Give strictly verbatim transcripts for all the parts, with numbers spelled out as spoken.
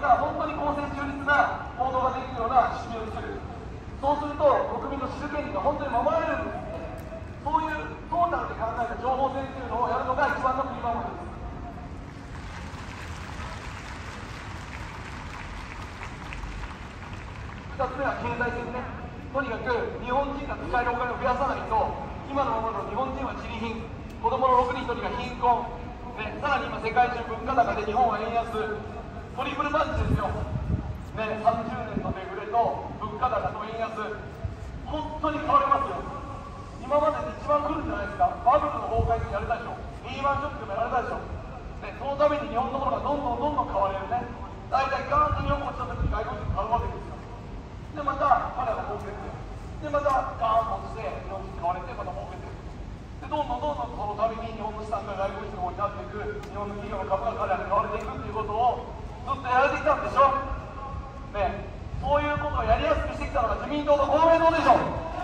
が本当に公正中立な報道ができるような仕組みを作る。そうすると国民の知る権利が本当に守られるんですね。そういうトータルで考えた情報戦というのをやるのが一番の国守りです。ふたつめは経済戦ね。とにかく日本人が使えるお金を増やさないと、今のままの日本人は自利品、子供のろくにんひとりが貧困、ね、さらに今世界中物価高で日本は円安、トリプルパンチですよ、ね、さんじゅうねんのデフレと物価高と円安、本当に変わりますよ。今までで一番来るんじゃないですか。バブルの崩壊でやれたでしょ、リーマンショックでもやれたでしょ、ね、そのために日本のものがどんどんどんどん変われるね。大体ガーンと日本落ちた時に外国人買うわけですよ。でまた彼らが儲けて、でまたガーンと落ちて日本人買われてまた儲けて、でどんどんどんどんそのたびに日本の資産が外国人の方になっていく、日本の企業の株が彼らに買われていくっていうことをずっとやられてきたんでしょ、ね、そういうことをやりやすくしてきたのが自民党と公明党でしょ。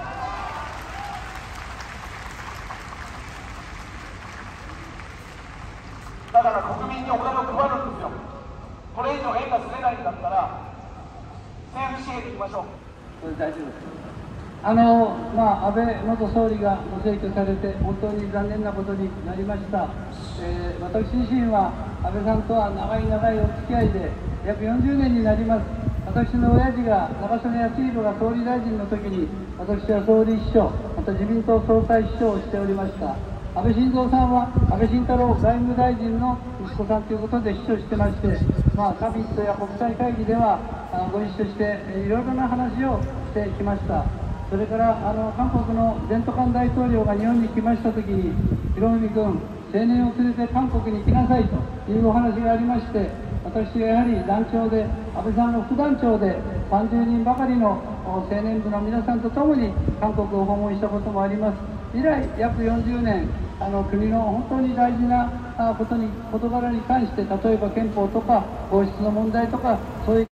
だから国民にお金を配るんですよ。これ以上円がずれないんだったら政府支援でいきましょう。 これ大丈夫です。あのまあ、安倍元総理がご逝去されて本当に残念なことになりました。えー、私自身は安倍さんとは長い長いお付き合いで約よんじゅうねんになります。私の親父が中曽根康弘が総理大臣の時に私は総理秘書、また自民党総裁秘書をしておりました。安倍晋三さんは安倍晋太郎外務大臣の息子さんということで秘書してまして、まあ、サミットや国際会議ではご一緒していろいろな話をしてきました。それからあの韓国の全斗焕大統領が日本に来ましたときに、博文君、青年を連れて韓国に行きなさいというお話がありまして、私はやはり団長で、安倍さんの副団長で、さんじゅうにんばかりの青年部の皆さんと共に韓国を訪問したこともあります。以来、約よんじゅうねん、あの国の本当に大事なことに、事柄に関して、例えば憲法とか皇室の問題とか、そういう